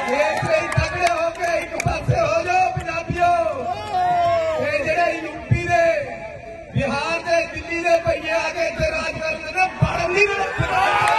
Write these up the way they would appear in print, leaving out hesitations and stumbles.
ਇਸ ਲਈ ਤਗੜੇ ਹੋ ਕੇ ਇੱਕ ਪਾਸੇ ਹੋ ਜਾਓ ਪੰਜਾਬੀਓ। ਇਹ ਜਿਹੜੇ यूपी ਦੇ बिहार ਦੇ ਦਿੱਲੀ ਦੇ ਭਈਏ ਆ ਕੇ ਇੱਥੇ ਰਾਜ ਕਰਦੇ ਨੇ ਬੜਨ ਨਹੀਂ ਰੱਖਣਾ।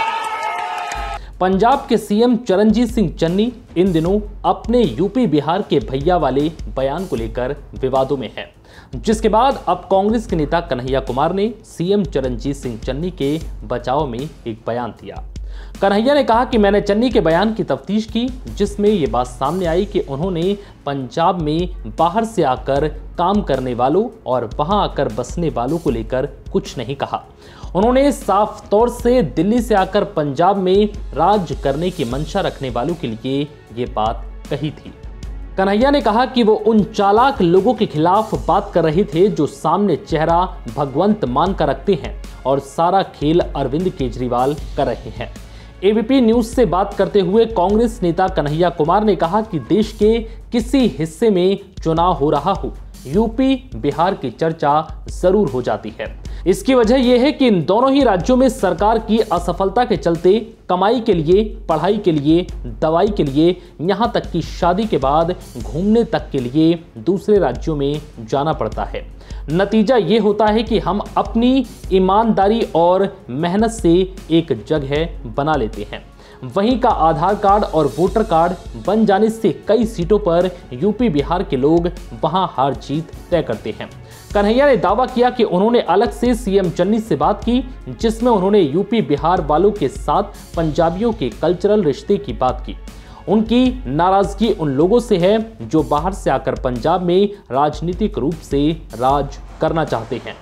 पंजाब के सीएम चरणजीत सिंह चन्नी इन दिनों अपने यूपी बिहार के भैया वाले बयान को लेकर विवादों में है, जिसके बाद अब कांग्रेस के नेता कन्हैया कुमार ने सीएम चरणजीत सिंह चन्नी के बचाव में एक बयान दिया। कन्हैया ने कहा कि मैंने चन्नी के बयान की तफ्तीश की, जिसमें ये बात सामने आई कि उन्होंने पंजाब में बाहर से आकर काम करने वालों और वहां आकर बसने वालों को लेकर कुछ नहीं कहा। उन्होंने साफ तौर से दिल्ली से आकर पंजाब में राज करने की मंशा रखने वालों के लिए ये बात कही थी। कन्हैया ने कहा कि वो उन चालाक लोगों के खिलाफ बात कर रहे थे जो सामने चेहरा भगवंत मानकर रखते हैं और सारा खेल अरविंद केजरीवाल कर रहे हैं। एबीपी न्यूज से बात करते हुए कांग्रेस नेता कन्हैया कुमार ने कहा कि देश के किसी हिस्से में चुनाव हो रहा हो, यूपी बिहार की चर्चा जरूर हो जाती है। इसकी वजह यह है कि इन दोनों ही राज्यों में सरकार की असफलता के चलते कमाई के लिए, पढ़ाई के लिए, दवाई के लिए, यहां तक कि शादी के बाद घूमने तक के लिए दूसरे राज्यों में जाना पड़ता है। नतीजा ये होता है कि हम अपनी ईमानदारी और मेहनत से एक जगह बना लेते हैं, वहीं का आधार कार्ड और वोटर कार्ड बन जाने से कई सीटों पर यूपी बिहार के लोग वहां हार जीत तय करते हैं। कन्हैया ने दावा किया कि उन्होंने अलग से सीएम चन्नी से बात की, जिसमें उन्होंने यूपी बिहार वालों के साथ पंजाबियों के कल्चरल रिश्ते की बात की। उनकी नाराजगी उन लोगों से है जो बाहर से आकर पंजाब में राजनीतिक रूप से राज करना चाहते हैं।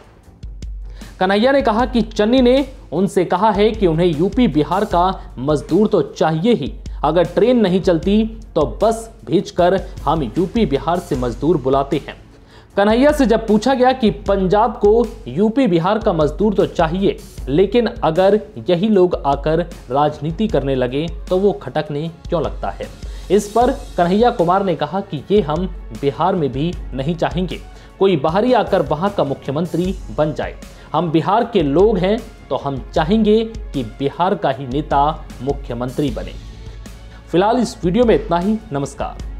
कन्हैया ने कहा कि चन्नी ने उनसे कहा है कि उन्हें यूपी बिहार का मजदूर तो चाहिए ही, अगर ट्रेन नहीं चलती तो बस भेजकर हम यूपी बिहार से मजदूर बुलाते हैं। कन्हैया से जब पूछा गया कि पंजाब को यूपी बिहार का मजदूर तो चाहिए, लेकिन अगर यही लोग आकर राजनीति करने लगे तो वो खटकने क्यों लगता है, इस पर कन्हैया कुमार ने कहा कि ये हम बिहार में भी नहीं चाहेंगे कोई बाहरी आकर वहां का मुख्यमंत्री बन जाए। हम बिहार के लोग हैं तो हम चाहेंगे कि बिहार का ही नेता मुख्यमंत्री बने। फिलहाल इस वीडियो में इतना ही। नमस्कार।